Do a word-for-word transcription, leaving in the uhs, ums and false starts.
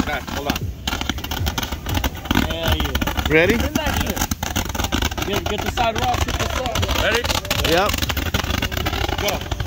Back, hold on. Hell yeah. Ready? Get, get the side rock, get the side rock. Ready? Yep. Go.